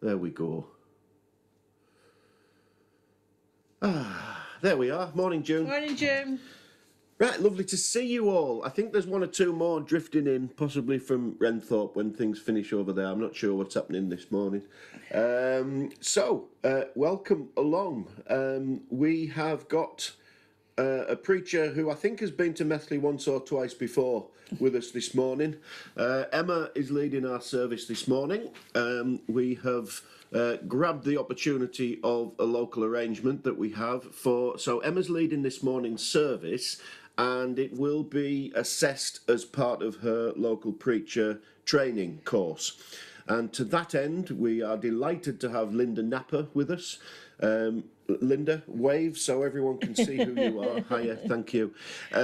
There we go. There we are. Morning, June. Morning, June. Right, lovely to see you all. I think there's one or two more drifting in, possibly from Renthorpe when things finish over there. I'm not sure what's happening this morning. Welcome along. We have got a preacher who I think has been to Methley once or twice before with us this morning. Emma is leading our service this morning. We have grabbed the opportunity of a local arrangement that we have for... So Emma's leading this morning's service, and it will be assessed as part of her local preacher training course. And to that end, we are delighted to have Linda Napper with us. Linda, wave so everyone can see who you are. Hiya, thank you.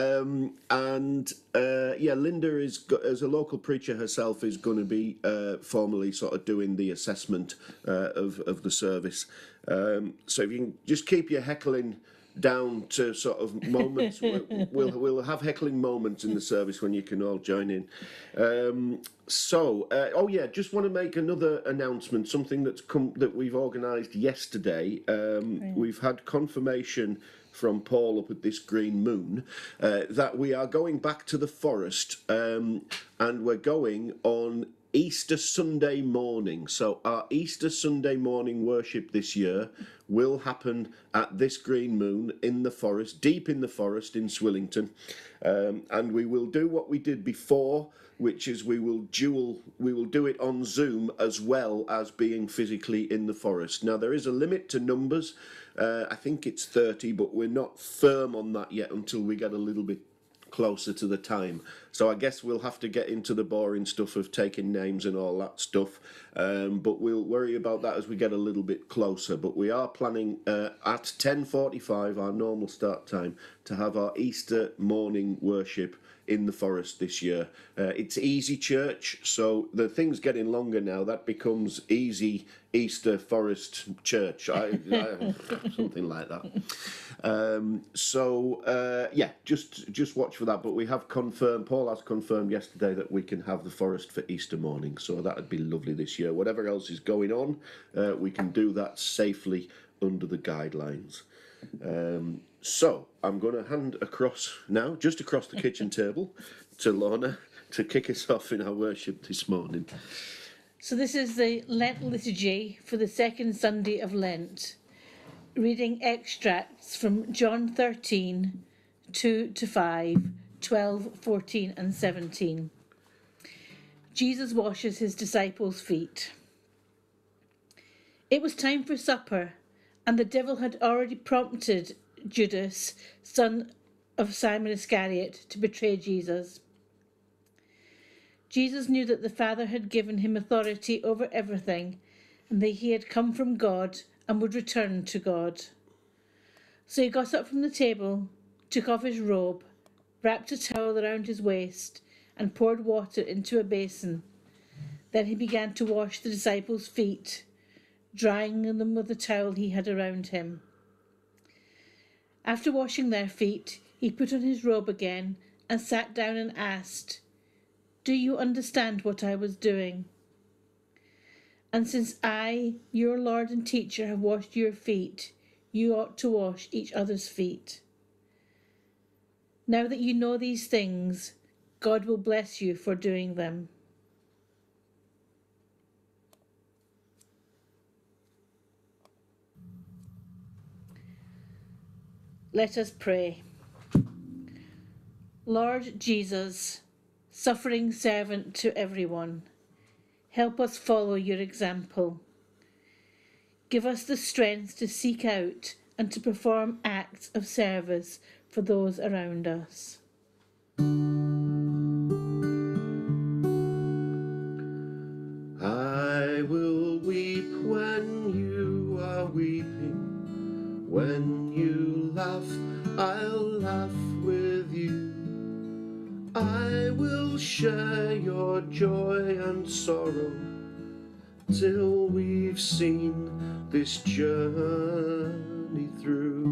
Linda is, as a local preacher herself, is going to be formally sort of doing the assessment of the service. So if you can just keep your heckling down to sort of moments. We'll have heckling moments in the service when you can all join in. Just want to make another announcement, something that we've organised yesterday. We've had confirmation from Paul up at this Green Moon that we are going back to the forest, and we're going on Easter Sunday morning. So our Easter Sunday morning worship this year will happen at this Green Moon in the forest, deep in the forest in Swillington. And we will do what we did before, which is we will do it on Zoom as well as being physically in the forest. Now, there is a limit to numbers. I think it's 30, but we're not firm on that yet until we get a little bit closer to the time. So I guess we'll have to get into the boring stuff of taking names and all that stuff, but we'll worry about that as we get a little bit closer. But we are planning at 10:45, our normal start time, to have our Easter morning worship in the forest this year. It's Easy Church, so the thing's getting longer now. That becomes Easy Easter Forest Church, something like that. Just watch for that. But we have confirmed, Paul has confirmed yesterday that we can have the forest for Easter morning, so that'd be lovely this year. Whatever else is going on, we can do that safely under the guidelines. So I'm going to hand across now, just across the kitchen table, to Lorna to kick us off in our worship this morning. So this is the Lent liturgy for the second Sunday of Lent, reading extracts from John 13, 2-5, 12, 14 and 17. Jesus washes his disciples' feet. It was time for supper, and the devil had already prompted Judas, son of Simon Iscariot, to betray Jesus. Jesus knew that the Father had given him authority over everything, and that he had come from God and would return to God. So he got up from the table, took off his robe, wrapped a towel around his waist, and poured water into a basin. Then he began to wash the disciples' feet, drying them with the towel he had around him. After washing their feet, he put on his robe again and sat down and asked, "Do you understand what I was doing? And since I, your Lord and teacher, have washed your feet, you ought to wash each other's feet. Now that you know these things, God will bless you for doing them." Let us pray. Lord Jesus, suffering servant to everyone, help us follow your example. Give us the strength to seek out and to perform acts of service for those around us. I will weep when you are weeping. When you laugh, I'll laugh with you. I will share your joy and sorrow till we've seen this journey through.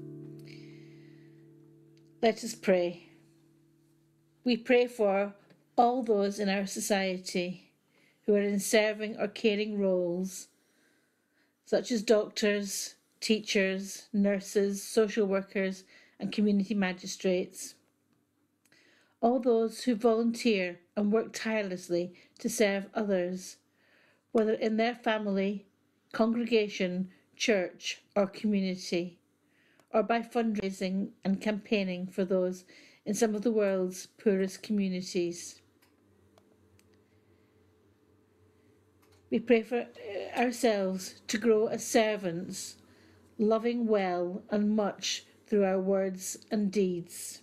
Let us pray. We pray for all those in our society who are in serving or caring roles, such as doctors, teachers, nurses, social workers, and community magistrates. All those who volunteer and work tirelessly to serve others, whether in their family, congregation, church, or community, or by fundraising and campaigning for those in some of the world's poorest communities. We pray for ourselves to grow as servants, loving well and much through our words and deeds.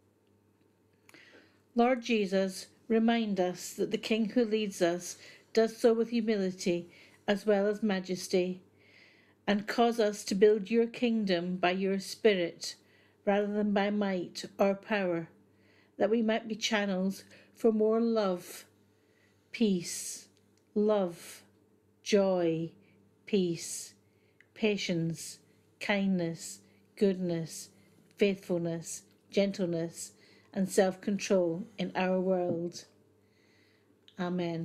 Lord Jesus, remind us that the King who leads us does so with humility as well as majesty, and cause us to build your kingdom by your Spirit rather than by might or power, that we might be channels for more love, peace, love, joy, peace, patience, kindness, goodness, faithfulness, gentleness, and self-control in our world. Amen.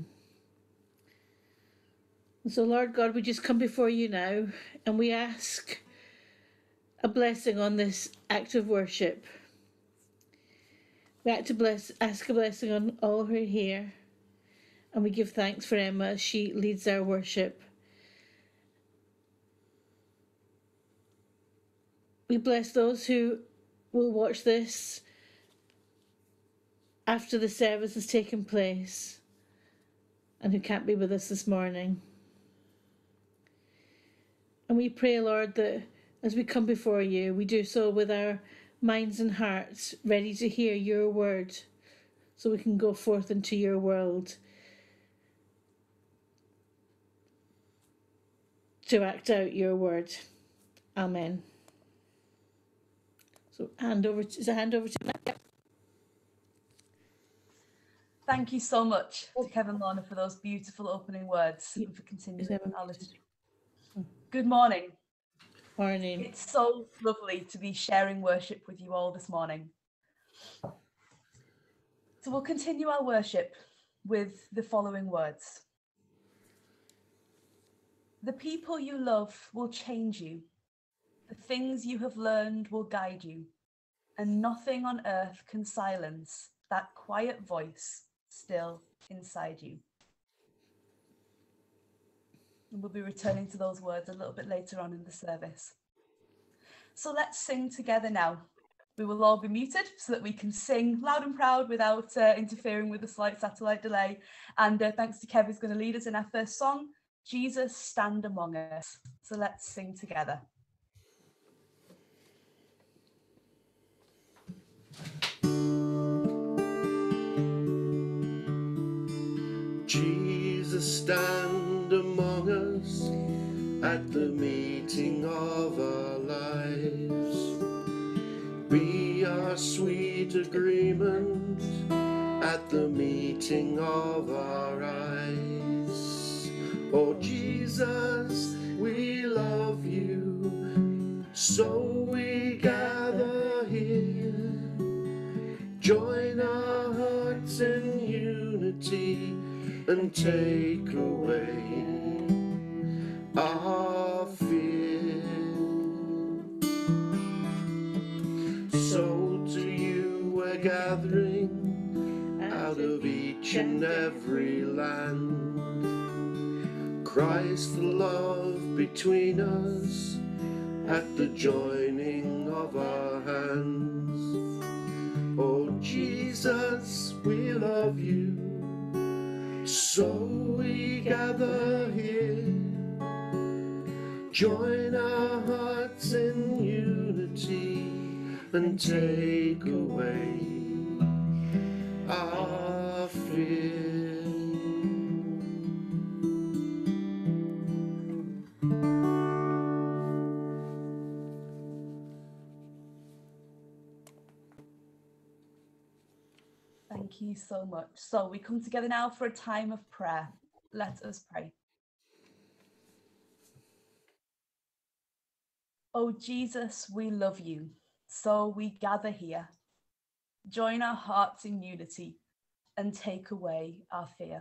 So, Lord God, we just come before you now and we ask a blessing on this act of worship. We ask a blessing on all who are here, and we give thanks for Emma as she leads our worship. We bless those who will watch this after the service has taken place and who can't be with us this morning. And we pray, Lord, that as we come before you, we do so with our minds and hearts ready to hear your word so we can go forth into your world to act out your word. Amen. So hand over to Matt. Thank you so much to Kevin Lorna for those beautiful opening words and for continuing our liturgy. Good morning. Morning. It's so lovely to be sharing worship with you all this morning. So we'll continue our worship with the following words. The people you love will change you. The things you have learned will guide you, and nothing on earth can silence that quiet voice still inside you. And we'll be returning to those words a little bit later on in the service. So let's sing together now. We will all be muted so that we can sing loud and proud without interfering with the slight satellite delay. And thanks to Kev, who's going to lead us in our first song, Jesus, Stand Among Us. So let's sing together. Jesus, stand among us at the meeting of our lives. Be our sweet agreement at the meeting of our eyes. Oh Jesus, we love you, so we gather here. Join our hearts in unity and take away our fear. So to you we're gathering out of each and every land. Christ the love between us at the joining of our hands. Oh Jesus, we love you, so we gather here. Join our hearts in unity and take away our fear. Thank you so much. So we come together now for a time of prayer. Let us pray. Oh Jesus, we love you, so we gather here. Join our hearts in unity and take away our fear.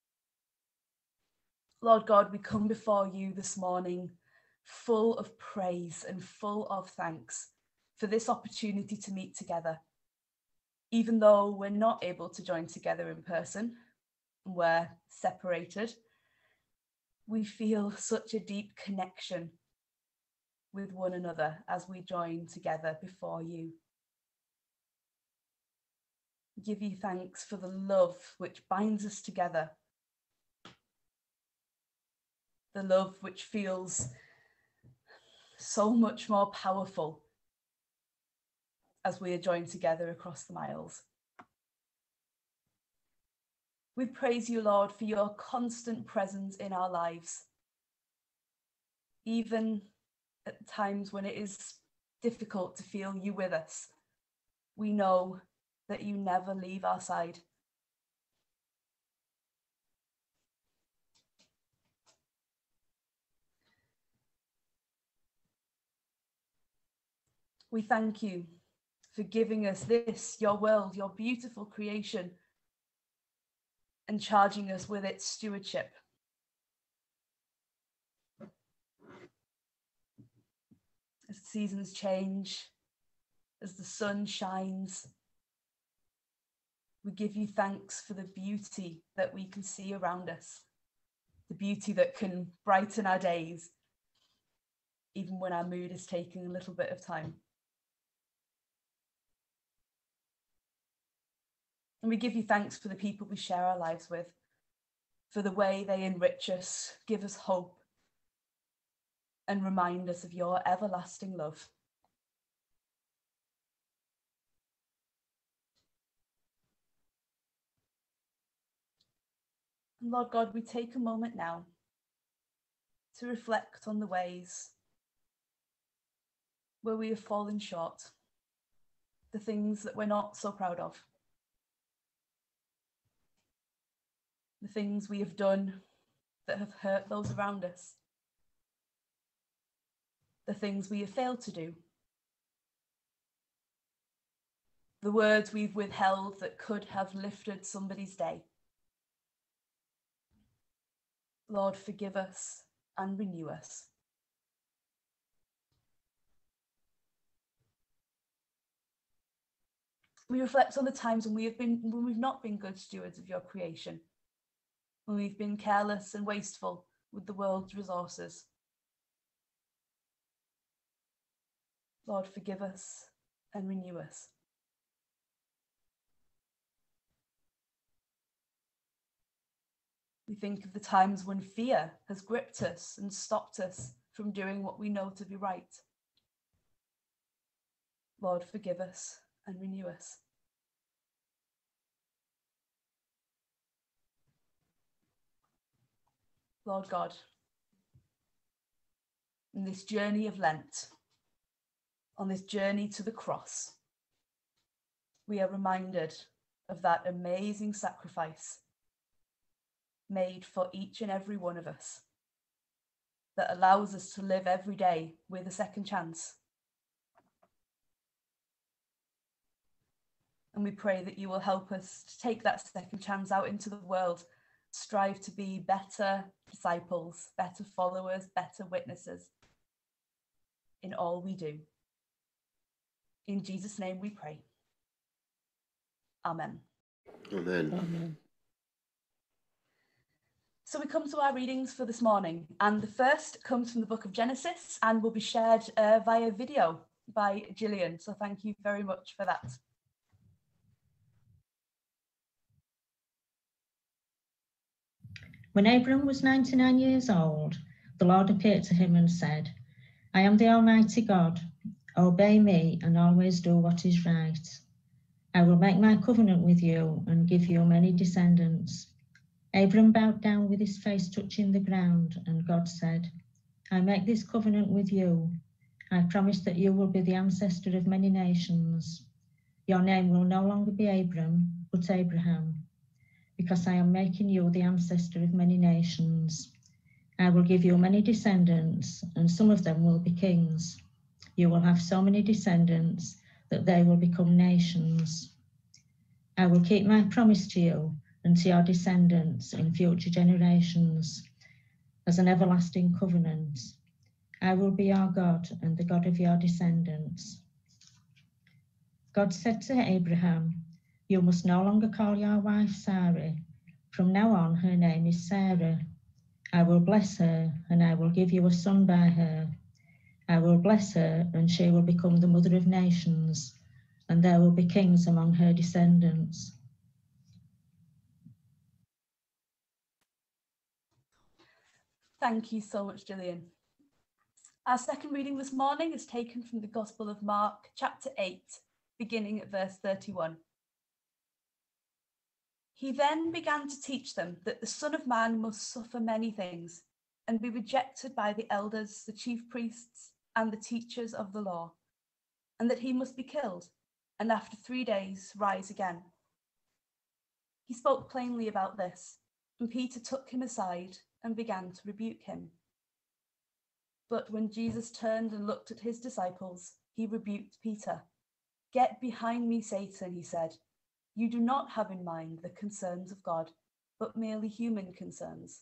Lord God, we come before you this morning full of praise and full of thanks for this opportunity to meet together. Even though we're not able to join together in person, and we're separated, we feel such a deep connection with one another as we join together before you. We give you thanks for the love which binds us together, the love which feels so much more powerful as we are joined together across the miles. We praise you, Lord, for your constant presence in our lives, even at times when it is difficult to feel you with us. We know that you never leave our side. We thank you for giving us this, your world, your beautiful creation, and charging us with its stewardship. As the seasons change, as the sun shines, we give you thanks for the beauty that we can see around us, the beauty that can brighten our days, even when our mood is taking a little bit of time. And we give you thanks for the people we share our lives with, for the way they enrich us, give us hope, and remind us of your everlasting love. And Lord God, we take a moment now to reflect on the ways where we have fallen short, the things that we're not so proud of, the things we have done that have hurt those around us, the things we have failed to do, the words we've withheld that could have lifted somebody's day. Lord, forgive us and renew us. We reflect on the times when we've not been good stewards of your creation, when we've been careless and wasteful with the world's resources. Lord, forgive us and renew us. We think of the times when fear has gripped us and stopped us from doing what we know to be right. Lord, forgive us and renew us. Lord God, in this journey of Lent, on this journey to the cross, we are reminded of that amazing sacrifice made for each and every one of us that allows us to live every day with a second chance. And we pray that you will help us to take that second chance out into the world, strive to be better disciples, better followers, better witnesses in all we do. In Jesus' name we pray. Amen. Amen. Amen. So we come to our readings for this morning, and the first comes from the book of Genesis and will be shared via video by Gillian. So thank you very much for that. When Abram was 99 years old, the Lord appeared to him and said, I am the Almighty God. Obey me and always do what is right. I will make my covenant with you and give you many descendants. Abram bowed down with his face touching the ground, and God said, I make this covenant with you. I promise that you will be the ancestor of many nations. Your name will no longer be Abram, but Abraham, because I am making you the ancestor of many nations. I will give you many descendants, and some of them will be kings. You will have so many descendants that they will become nations. I will keep my promise to you and to your descendants in future generations as an everlasting covenant. I will be your God and the God of your descendants. God said to Abraham, you must no longer call your wife Sarai. From now on, her name is Sarah. I will bless her, and I will give you a son by her. I will bless her, and she will become the mother of nations, and there will be kings among her descendants. Thank you so much, Gillian. Our second reading this morning is taken from the Gospel of Mark, chapter 8, beginning at verse 31. He then began to teach them that the Son of Man must suffer many things and be rejected by the elders, the chief priests, and the teachers of the law, and that he must be killed, and after 3 days rise again. He spoke plainly about this, and Peter took him aside and began to rebuke him. But when Jesus turned and looked at his disciples, he rebuked Peter. "Get behind me, Satan," he said. "You do not have in mind the concerns of God, but merely human concerns."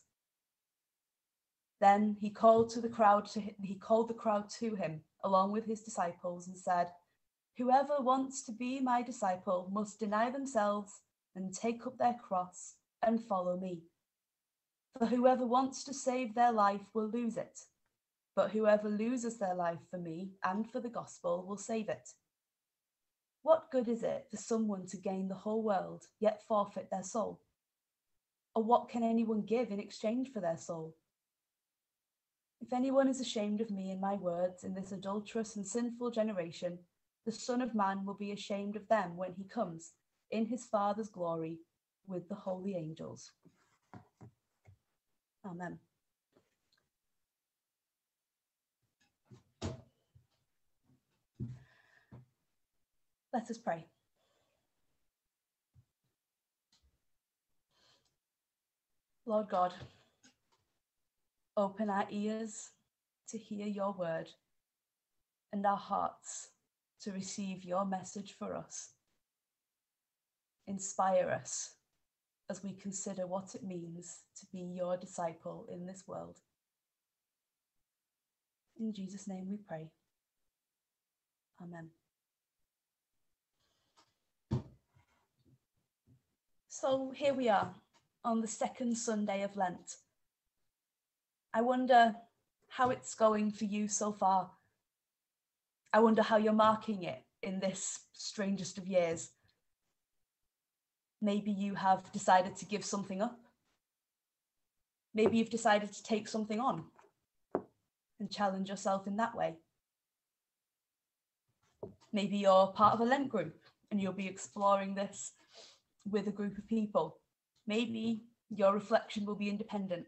Then he called the crowd to him along with his disciples and said, "Whoever wants to be my disciple must deny themselves and take up their cross and follow me. For whoever wants to save their life will lose it, but whoever loses their life for me and for the gospel will save it. What good is it for someone to gain the whole world yet forfeit their soul? Or what can anyone give in exchange for their soul? If anyone is ashamed of me and my words in this adulterous and sinful generation, the Son of Man will be ashamed of them when he comes in his Father's glory with the holy angels." Amen. Let us pray. Lord God, open our ears to hear your word and our hearts to receive your message for us. Inspire us as we consider what it means to be your disciple in this world. In Jesus' name we pray. Amen. So here we are on the second Sunday of Lent. I wonder how it's going for you so far. I wonder how you're marking it in this strangest of years. Maybe you have decided to give something up. Maybe you've decided to take something on and challenge yourself in that way. Maybe you're part of a Lent group and you'll be exploring this with a group of people. Maybe your reflection will be independent.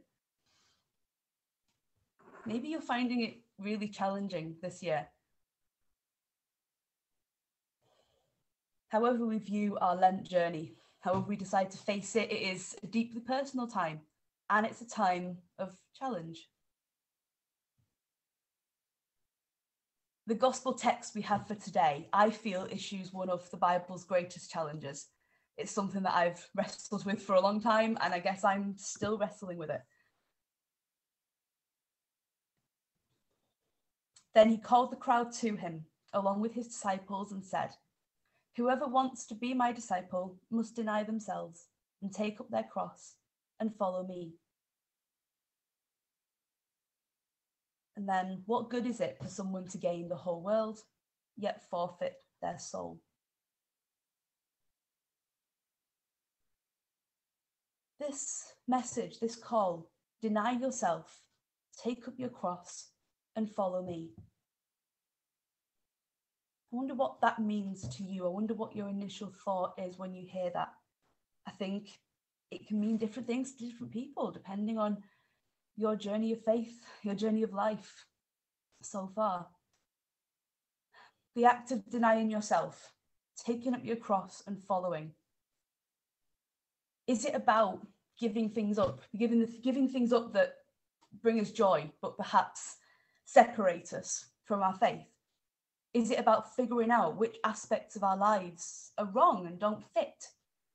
Maybe you're finding it really challenging this year. However we view our Lent journey, however we decide to face it, it is a deeply personal time, and it's a time of challenge. The gospel text we have for today, I feel, issues one of the Bible's greatest challenges. It's something that I've wrestled with for a long time, and I guess I'm still wrestling with it. Then he called the crowd to him, along with his disciples, and said, "Whoever wants to be my disciple must deny themselves and take up their cross and follow me." And then, what good is it for someone to gain the whole world, yet forfeit their soul? This message, this call, deny yourself, take up your cross, and follow me. I wonder what that means to you. I wonder what your initial thought is when you hear that. I think it can mean different things to different people, depending on your journey of faith, your journey of life so far. The act of denying yourself, taking up your cross and following. Is it about giving things up, giving things up that bring us joy, but perhaps separate us from our faith? Is it about figuring out which aspects of our lives are wrong and don't fit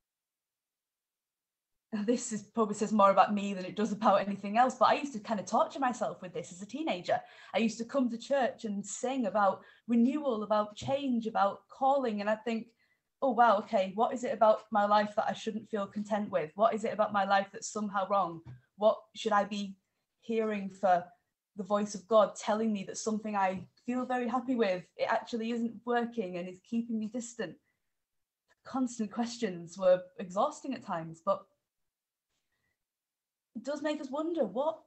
this is probably says more about me than it does about anything else, but I used to kind of torture myself with this as a teenager. I used to come to church and sing about renewal, about change, about calling, and I'd think, oh wow, okay, what is it about my life that I shouldn't feel content with? What is it about my life that's somehow wrong? What should I be hearing for the voice of God telling me that something I feel very happy with, it actually isn't working and is keeping me distant? Constant questions were exhausting at times, but it does make us wonder, what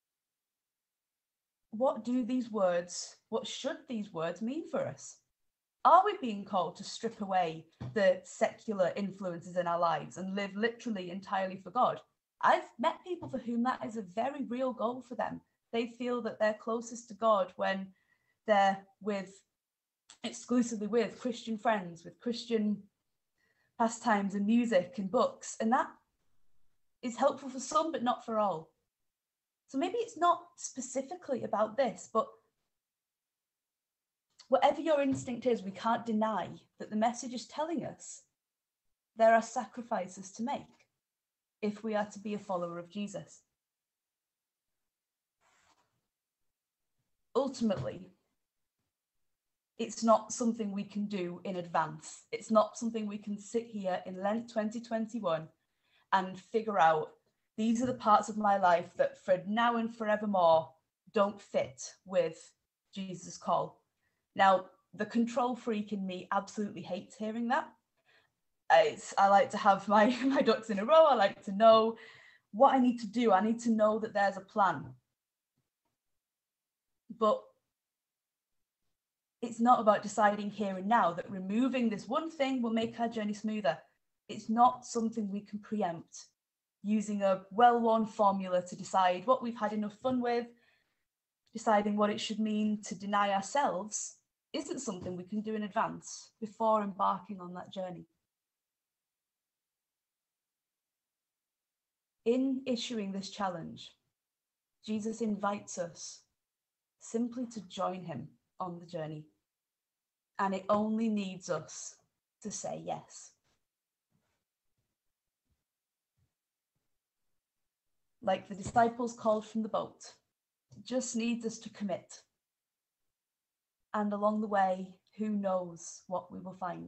do these words, what should these words mean for us? Are we being called to strip away the secular influences in our lives and live literally entirely for God? I've met people for whom that is a very real goal for them. They feel that they're closest to God when they're exclusively with Christian friends, with Christian pastimes and music and books, and that is helpful for some, but not for all. So maybe it's not specifically about this, but whatever your instinct is, we can't deny that the message is telling us there are sacrifices to make if we are to be a follower of Jesus. Ultimately, it's not something we can do in advance. It's not something we can sit here in Lent 2021 and figure out, these are the parts of my life that for now and forevermore don't fit with Jesus' call. Now, the control freak in me absolutely hates hearing that. I like to have my ducks in a row. I like to know what I need to do. I need to know that there's a plan. But it's not about deciding here and now that removing this one thing will make our journey smoother. It's not something we can preempt using a well-worn formula to decide what we've had enough fun with. Deciding what it should mean to deny ourselves isn't something we can do in advance before embarking on that journey. In issuing this challenge, Jesus invites us simply to join him on the journey. And it only needs us to say yes. Like the disciples called from the boat, it just needs us to commit. And along the way, who knows what we will find.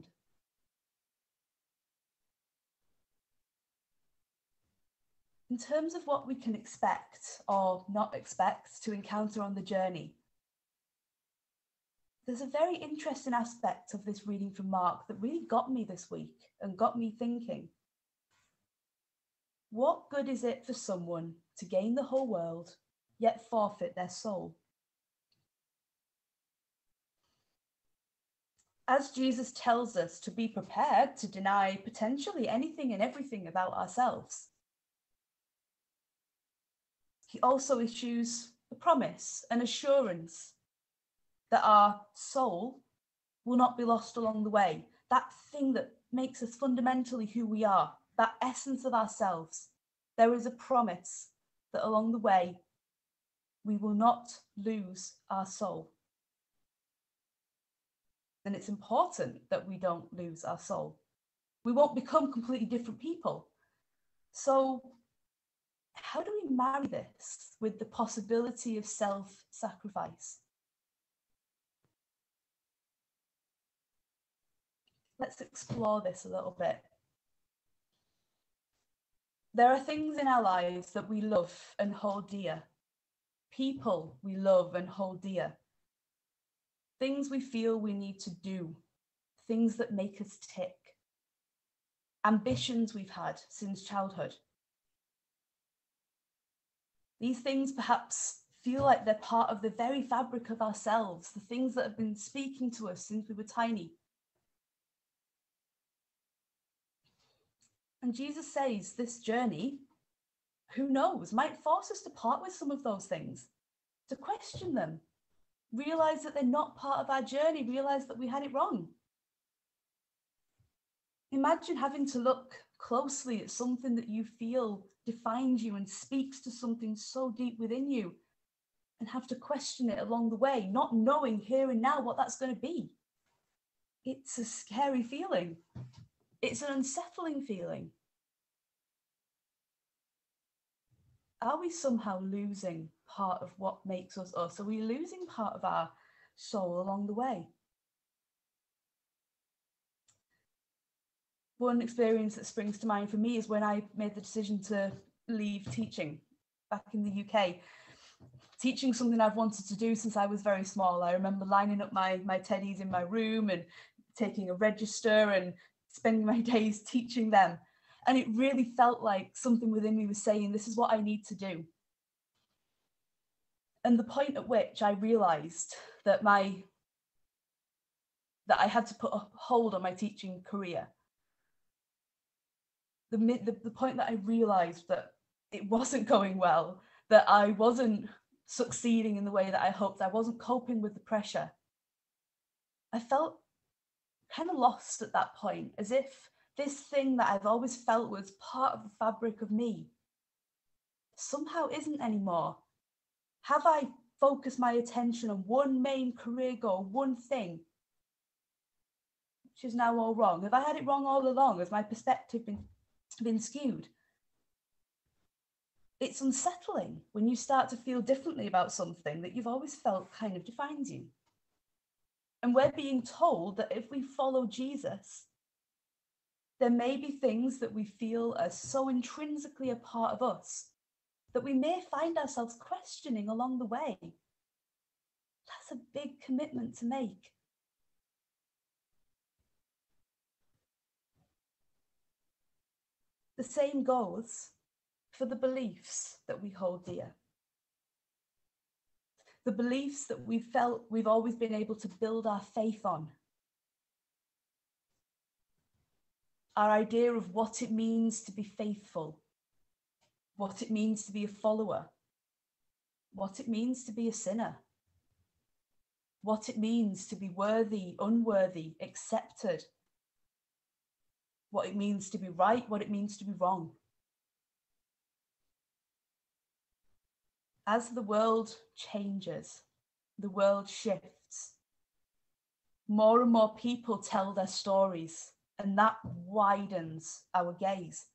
In terms of what we can expect or not expect to encounter on the journey, there's a very interesting aspect of this reading from Mark that really got me this week and got me thinking. What good is it for someone to gain the whole world, yet forfeit their soul? As Jesus tells us to be prepared to deny potentially anything and everything about ourselves, he also issues a promise, an assurance that our soul will not be lost along the way. That thing that makes us fundamentally who we are, that essence of ourselves. There is a promise that along the way, we will not lose our soul. And it's important that we don't lose our soul. We won't become completely different people. So how do we marry this with the possibility of self-sacrifice? Let's explore this a little bit. There are things in our lives that we love and hold dear. People we love and hold dear. Things we feel we need to do. Things that make us tick. Ambitions we've had since childhood. These things perhaps feel like they're part of the very fabric of ourselves, the things that have been speaking to us since we were tiny. And Jesus says this journey, who knows, might force us to part with some of those things, to question them, realize that they're not part of our journey, realize that we had it wrong. Imagine having to look closely at something that you feel defines you and speaks to something so deep within you and have to question it along the way, not knowing here and now what that's going to be. It's a scary feeling. It's an unsettling feeling. are we somehow losing part of what makes us us? Are we losing part of our soul along the way? One experience that springs to mind for me is when I made the decision to leave teaching back in the UK. Teaching something I've wanted to do since I was very small. I remember lining up my teddies in my room and taking a register and spending my days teaching them. And it really felt like something within me was saying, this is what I need to do. And the point at which I realised that I had to put a hold on my teaching career, the point that I realised that it wasn't going well, that I wasn't succeeding in the way that I hoped, I wasn't coping with the pressure, I felt kind of lost at that point, as if this thing that I've always felt was part of the fabric of me somehow isn't anymore. Have I focused my attention on one main career goal, one thing, which is now all wrong? Have I had it wrong all along? Has my perspective been skewed? It's unsettling when you start to feel differently about something that you've always felt kind of defines you. And we're being told that if we follow Jesus, there may be things that we feel are so intrinsically a part of us that we may find ourselves questioning along the way. That's a big commitment to make. The same goes for the beliefs that we hold dear. The beliefs that we've always been able to build our faith on. Our idea of what it means to be faithful, what it means to be a follower, what it means to be a sinner, what it means to be worthy, unworthy, accepted, what it means to be right, what it means to be wrong. As the world changes, the world shifts, more and more people tell their stories, and that widens our gaze.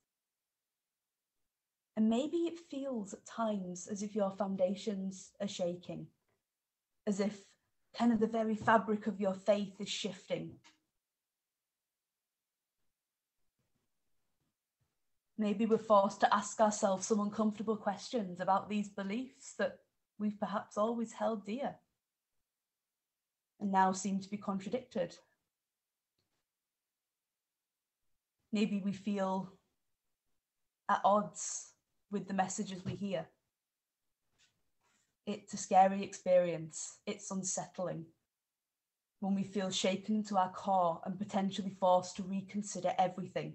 And maybe it feels at times as if your foundations are shaking, as if kind of the very fabric of your faith is shifting. Maybe we're forced to ask ourselves some uncomfortable questions about these beliefs that we've perhaps always held dear and now seem to be contradicted. Maybe we feel at odds with the messages we hear. It's a scary experience. It's unsettling when we feel shaken to our core and potentially forced to reconsider everything.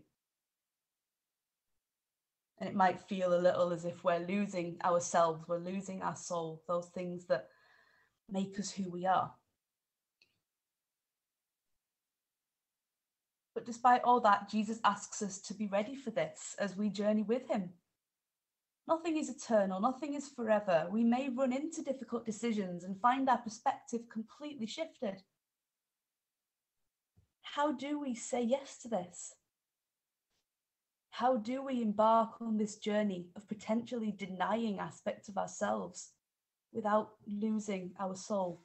And it might feel a little as if we're losing ourselves, we're losing our soul, those things that make us who we are. But despite all that, Jesus asks us to be ready for this as we journey with him. Nothing is eternal, nothing is forever. We may run into difficult decisions and find our perspective completely shifted. How do we say yes to this? How do we embark on this journey of potentially denying aspects of ourselves without losing our soul?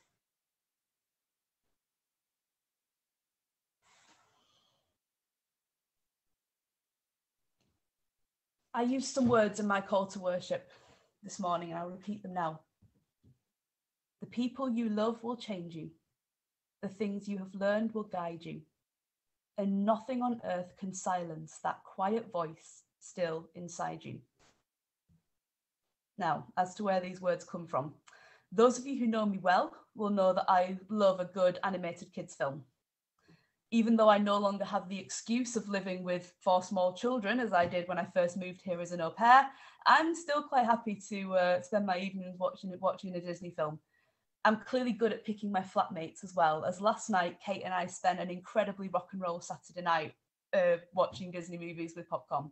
I used some words in my call to worship this morning, and I'll repeat them now. The people you love will change you. The things you have learned will guide you. And nothing on earth can silence that quiet voice still inside you. Now, as to where these words come from, those of you who know me well will know that I love a good animated kids film. Even though I no longer have the excuse of living with 4 small children, as I did when I first moved here as an au pair, I'm still quite happy to spend my evenings watching a Disney film. I'm clearly good at picking my flatmates as well, as last night Kate and I spent an incredibly rock and roll Saturday night watching Disney movies with popcorn.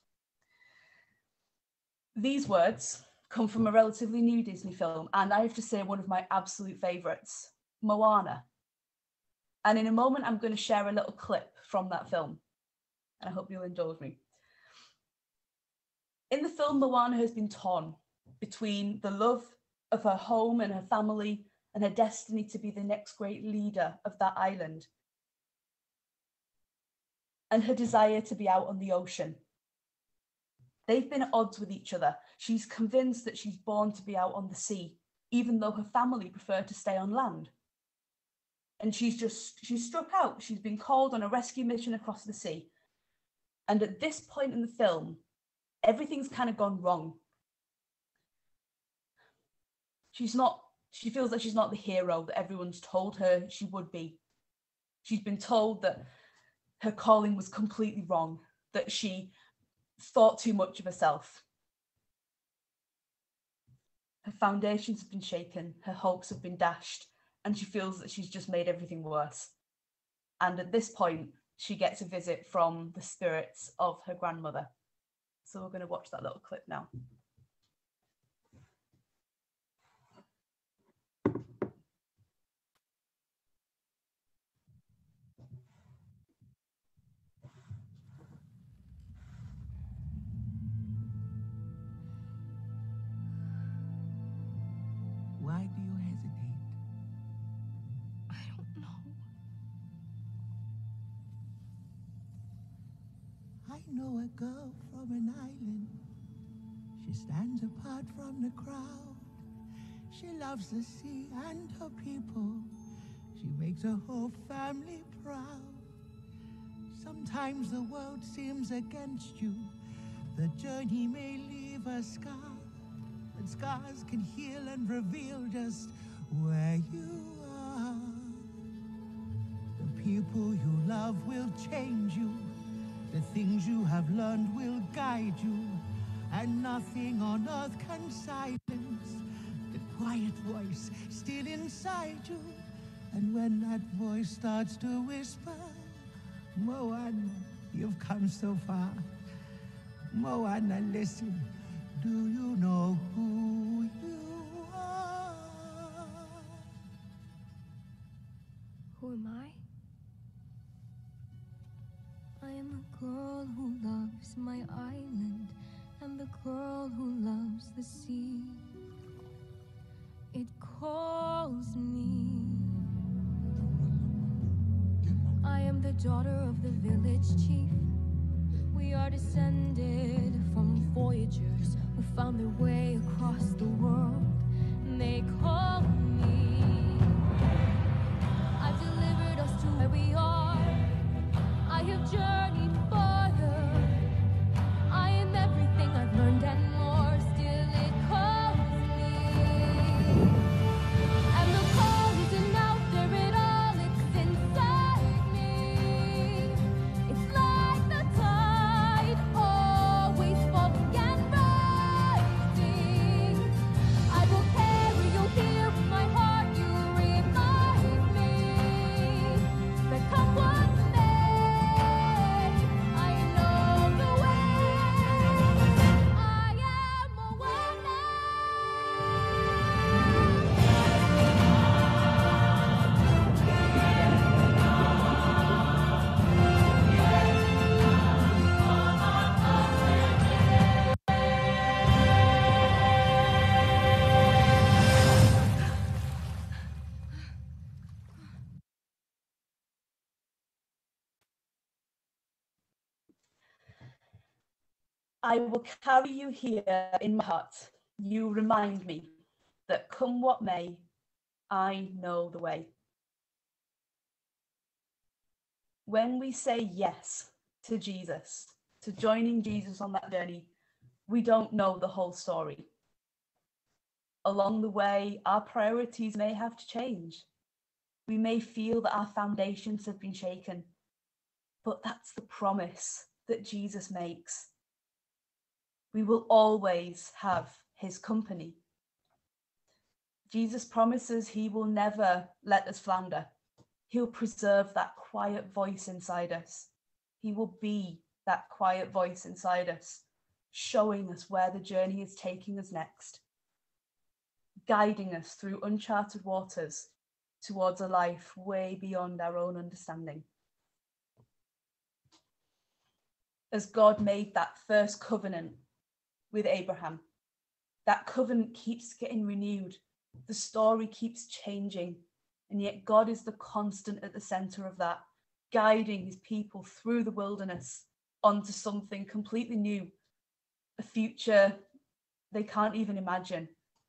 These words come from a relatively new Disney film, and I have to say one of my absolute favourites, Moana. And in a moment, I'm going to share a little clip from that film, and I hope you'll indulge me. In the film, Moana has been torn between the love of her home and her family and her destiny to be the next great leader of that island, and her desire to be out on the ocean. They've been at odds with each other. She's convinced that she's born to be out on the sea, even though her family prefer to stay on land. And she's struck out. She's been called on a rescue mission across the sea. And at this point in the film, everything's kind of gone wrong. She feels that she's not the hero that everyone's told her she would be. She's been told that her calling was completely wrong, that she thought too much of herself. Her foundations have been shaken, her hopes have been dashed, and she feels that she's just made everything worse. And at this point, she gets a visit from the spirits of her grandmother. So we're going to watch that little clip now. Why do you hesitate? I don't know. I know a girl from an island. She stands apart from the crowd. She loves the sea and her people. She makes her whole family proud. Sometimes the world seems against you. The journey may leave a scar, but scars can heal and reveal just where you are. The people you love will change you. The things you have learned will guide you. And nothing on earth can silence the quiet voice still inside you. And when that voice starts to whisper, Moana, you've come so far. Moana, listen, do you know who you are? Who am I? I am the girl who loves my island and the girl who loves the sea. It calls me. I am the daughter of the village chief. We are descended from voyagers who found their way across the world. And they call me. I've delivered us to where we are. I have journeyed farther. I am everything I've learned and more. Still it calls me. And the call isn't out there at all. It's inside me. It's like the tide, always falling and rising. I will carry you here in my heart. You remind me that come what may, I know the way. I am Moana. I will carry you here in my heart. You remind me that come what may, I know the way. When we say yes to Jesus, to joining Jesus on that journey, we don't know the whole story. Along the way, our priorities may have to change. We may feel that our foundations have been shaken, but that's the promise that Jesus makes. We will always have his company. Jesus promises he will never let us flounder. He'll preserve that quiet voice inside us. He will be that quiet voice inside us, showing us where the journey is taking us next, guiding us through uncharted waters towards a life way beyond our own understanding. As God made that first covenant with Abraham, That covenant keeps getting renewed. The story keeps changing. And yet God is the constant at the center of that, guiding his people through the wilderness onto something completely new, a future they can't even imagine.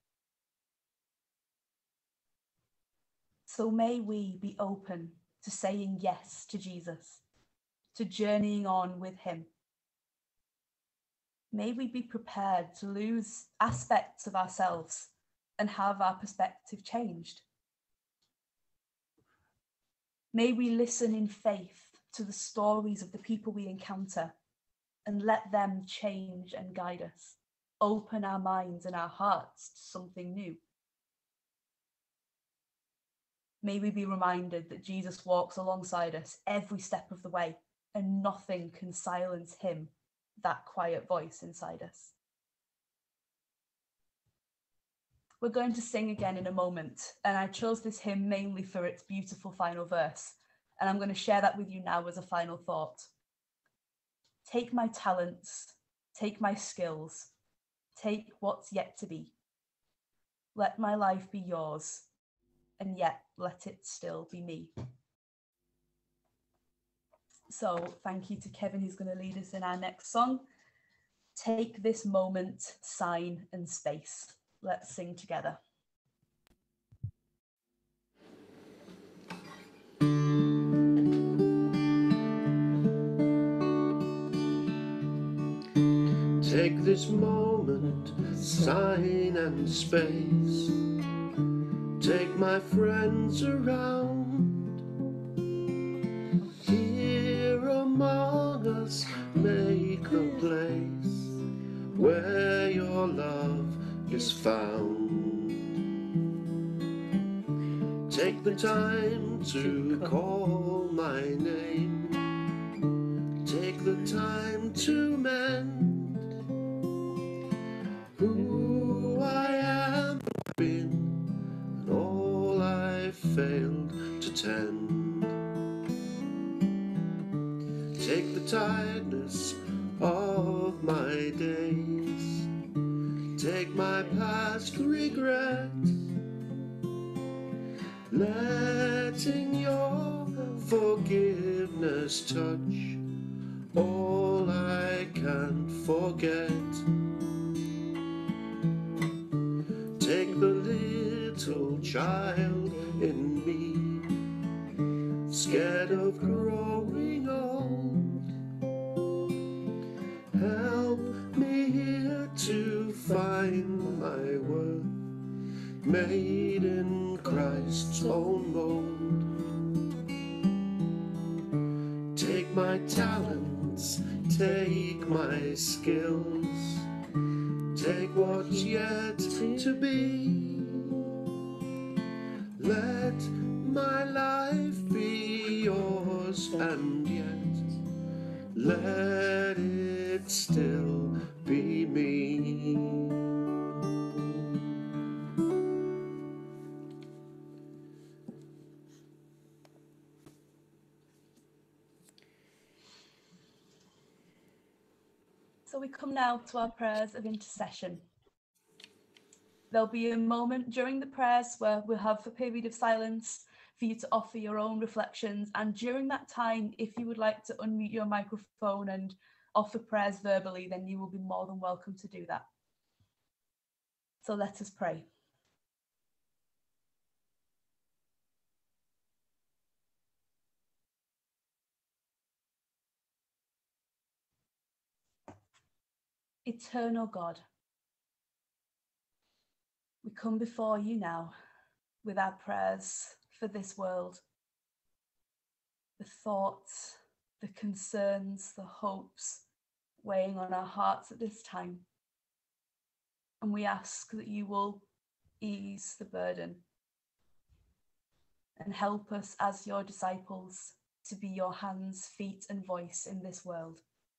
So may we be open to saying yes to Jesus, to journeying on with him. May we be prepared to lose aspects of ourselves and have our perspective changed. May we listen in faith to the stories of the people we encounter and let them change and guide us. Open our minds and our hearts to something new. May we be reminded that Jesus walks alongside us every step of the way, and nothing can silence him, that quiet voice inside us. We're going to sing again in a moment, and I chose this hymn mainly for its beautiful final verse, and I'm going to share that with you now as a final thought. Take my talents, take my skills, take what's yet to be. Let my life be yours, and yet let it still be me. So thank you to Kevin, who's going to lead us in our next song. Take this moment, sign and space. Let's sing together. Take this moment, sign and space. Take my friends around. Here among us, make a place where your love is found. Take the time to call my name. Take the time to mend who I am been and all I've failed to tend. Take the tiredness of my days. Take my past regret. Letting your forgiveness touch all I can't forget. Take the little child in me, scared of growing old. Help me here to find my worth, made in Christ's own mold. Take my talents, take my skills, take what's yet to be. Let my life be yours, and yet let it still be me. So we come now to our prayers of intercession. There'll be a moment during the prayers where we'll have a period of silence for you to offer your own reflections. And during that time, if you would like to unmute your microphone and offer prayers verbally, then you will be more than welcome to do that. So let us pray. Eternal God, we come before you now with our prayers for this world, the thoughts, the concerns, the hopes weighing on our hearts at this time. And we ask that you will ease the burden and help us as your disciples to be your hands, feet, and voice in this world.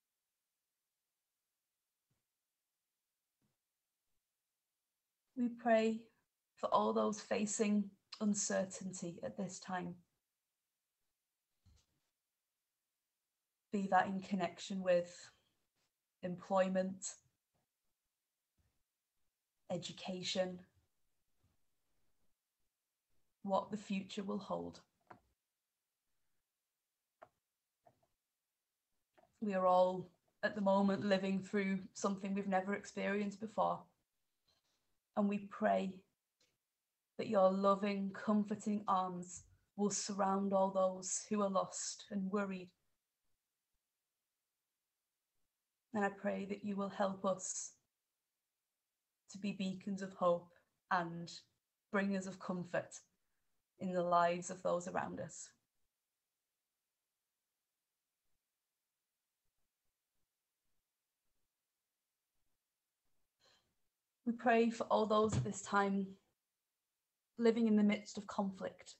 We pray for all those facing uncertainty at this time, be that in connection with employment, education, what the future will hold. We are all at the moment living through something we've never experienced before. And we pray that your loving, comforting arms will surround all those who are lost and worried. And I pray that you will help us to be beacons of hope and bringers of comfort in the lives of those around us. We pray for all those at this time living in the midst of conflict,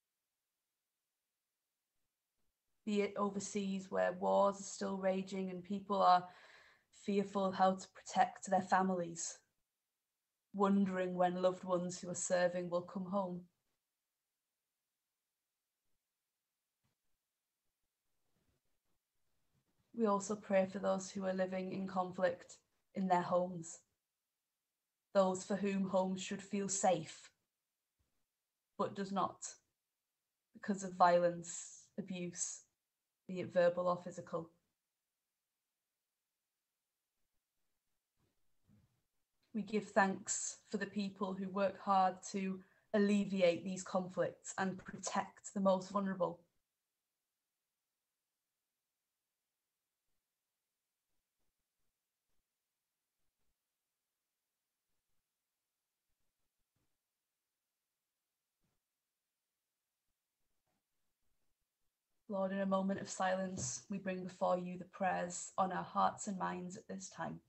be it overseas where wars are still raging and people are fearful of how to protect their families, wondering when loved ones who are serving will come home. We also pray for those who are living in conflict in their homes, those for whom homes should feel safe, but does not, because of violence, abuse, be it verbal or physical. We give thanks for the people who work hard to alleviate these conflicts and protect the most vulnerable. Lord, in a moment of silence, we bring before you the prayers on our hearts and minds at this time.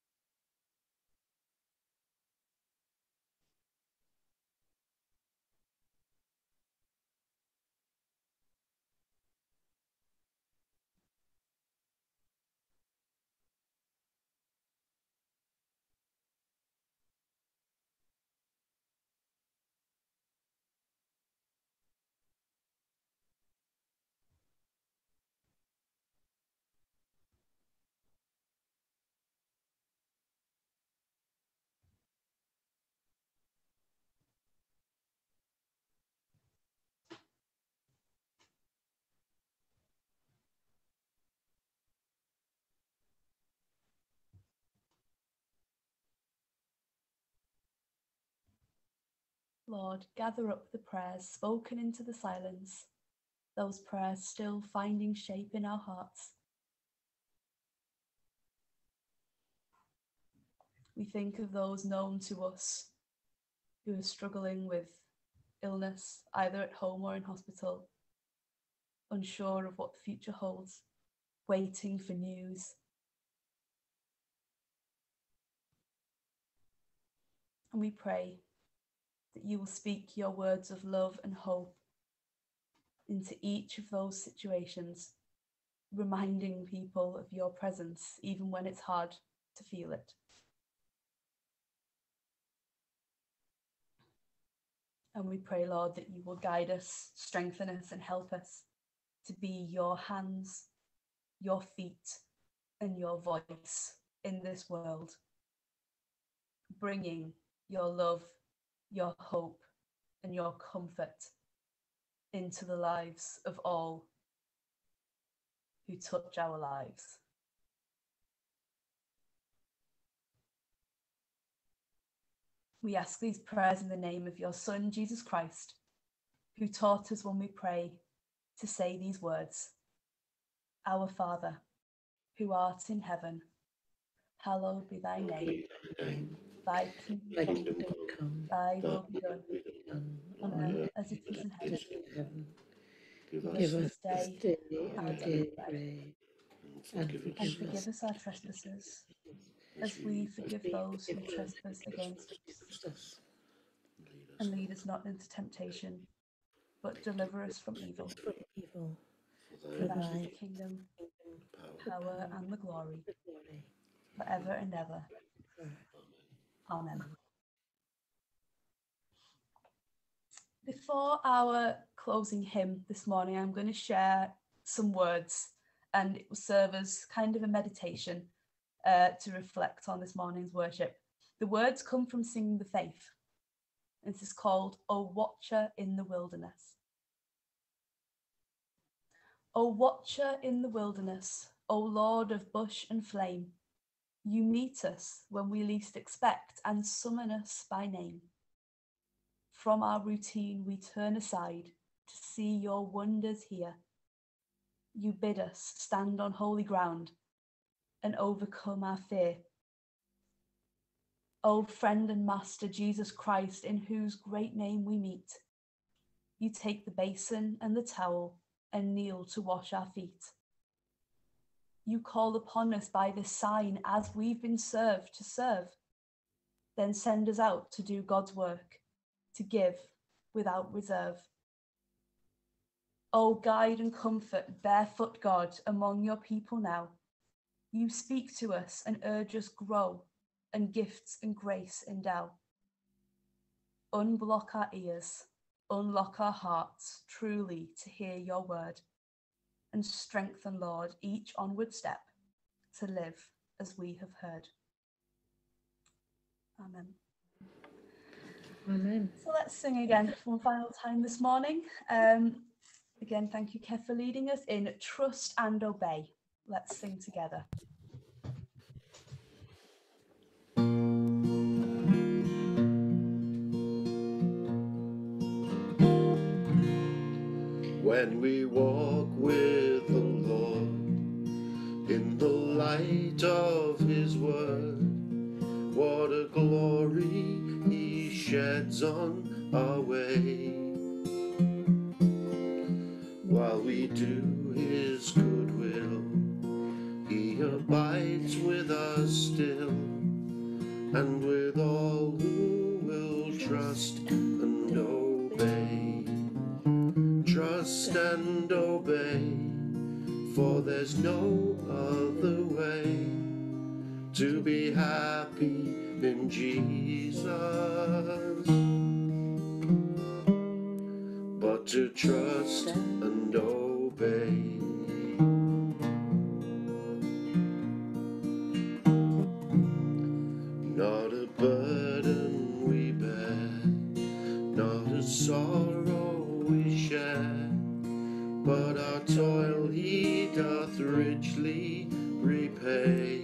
Lord, gather up the prayers spoken into the silence, those prayers still finding shape in our hearts. We think of those known to us who are struggling with illness, either at home or in hospital, unsure of what the future holds, waiting for news. And we pray that you will speak your words of love and hope into each of those situations, reminding people of your presence, even when it's hard to feel it. And we pray, Lord, that you will guide us, strengthen us, and help us to be your hands, your feet, and your voice in this world, bringing your love, your hope, and your comfort into the lives of all who touch our lives. We ask these prayers in the name of your Son, Jesus Christ, who taught us when we pray to say these words: Our Father, who art in heaven, hallowed be thy name. Thy kingdom come, thy will be done, on earth as it is in heaven. Give us this day our daily bread, and forgive us our trespasses, as we forgive those who trespass against us. And lead us not into temptation, but deliver us from evil. For thine is the kingdom, power, and the glory, forever and ever. Amen. Before our closing hymn this morning, I'm going to share some words, and it will serve as kind of a meditation to reflect on this morning's worship. The words come from Singing the Faith. This is called O Watcher in the Wilderness. O Watcher in the wilderness, O Lord of bush and flame, you meet us when we least expect and summon us by name. From our routine we turn aside to see your wonders here. You bid us stand on holy ground and overcome our fear. O friend and master Jesus Christ, in whose great name we meet, you take the basin and the towel and kneel to wash our feet. You call upon us by this sign as we've been served to serve. Then send us out to do God's work, to give without reserve. O guide and comfort, barefoot God, among your people now. You speak to us and urge us grow, and gifts and grace endow. Unblock our ears, unlock our hearts truly to hear your word, and strengthen, Lord, each onward step to live as we have heard. Amen. Amen. So let's sing again one final time this morning. Again, thank you, Kev, for leading us in Trust and Obey. Let's sing together. When we walk with the Lord in the light of his word, what a glory he sheds on our way. While we do his good will, he abides with us still, and with all who will trust and obey. Trust and obey, for there's no other way to be happy in Jesus but to trust and obey. Not a burden we bear, not a sorrow we share, but our toil he doth richly repay.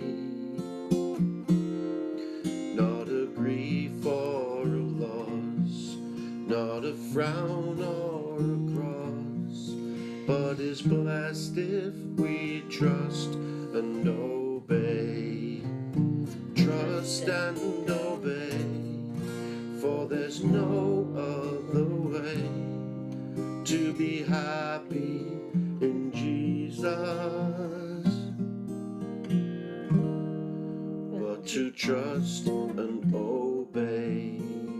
Not a grief or a loss, not a frown or a cross, but is blessed if we trust and obey. Trust and obey, for there's no other way to be happy in Jesus but to trust and obey.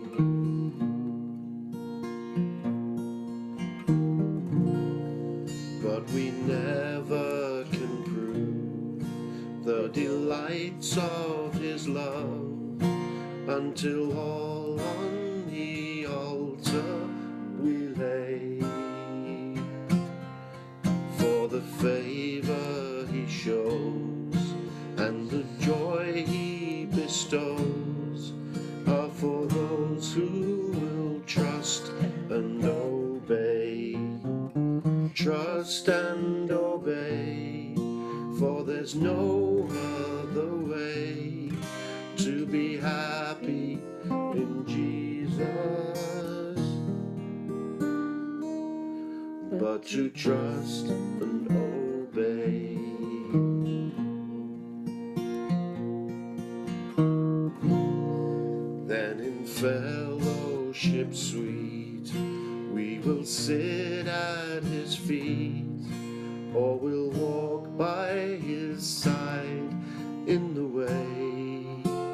But we never can prove the delights of his love until all on the altar we lay. For the favor he shows and the joy he bestows are for those who will trust and obey. Trust and obey, for there's no other way to be happy in Jesus but to trust and obey. Then in fellowship sweet we will sit at his feet, or we'll walk by his side in the way.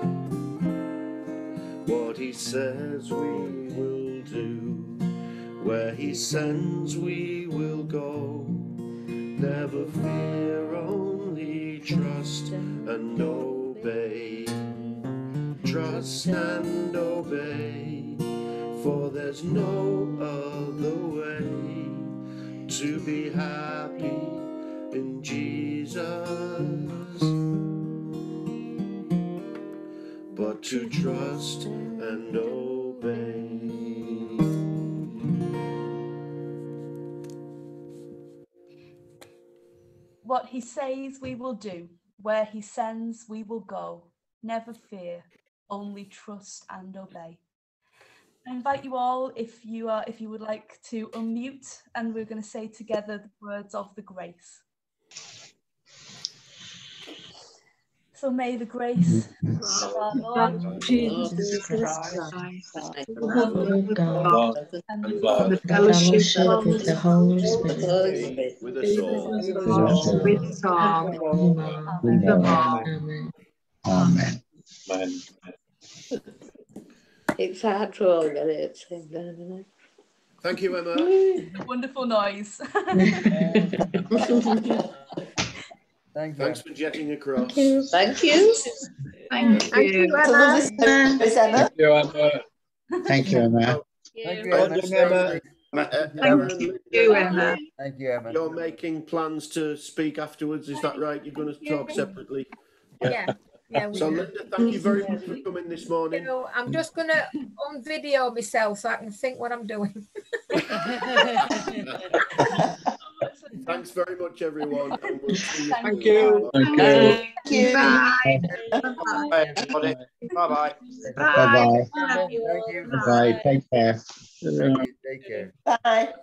What he says we will do, where he sends we will go. Never fear, only trust and obey. Trust and obey, for there's no other way to be happy in Jesus but to trust and obey. What he says we will do, where he sends we will go. Never fear, only trust and obey. I invite you all, if you would like to unmute, and we're going to say together the words of the grace. So may the grace of our Lord Jesus Christ, Christ, the love of God, and And the love the fellowship of the Holy Spirit, be with us all. with us all, evermore. Amen. Amen. Amen. It's hard to all get it, isn't it? Thank you, Emma. A wonderful noise. Thank you. Thanks for jetting across. Thank you. Thank you. Emma. Thank you, Emma. Thank you, Emma. Thank you, I Emma. understand Thank you, Emma. Thank you, Emma. You're making plans to speak afterwards, is that right? You're going to talk separately? Yeah. So, Linda, thank you very much for coming this morning. So I'm just going to unvideo myself so I can think what I'm doing. Thanks very much, everyone. And we'll see you. Thank you. Thank you. Bye. Bye. Bye-bye. Bye-bye. Thank you. Bye. Take care. Thank you. Take care. Bye.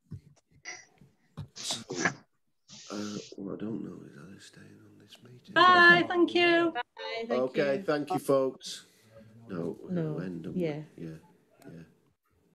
So, well, I don't know. Is Alice staying on this meeting? Bye, thank you. Okay, thank you, folks. No, we're No, going to end, aren't we? yeah. Yeah.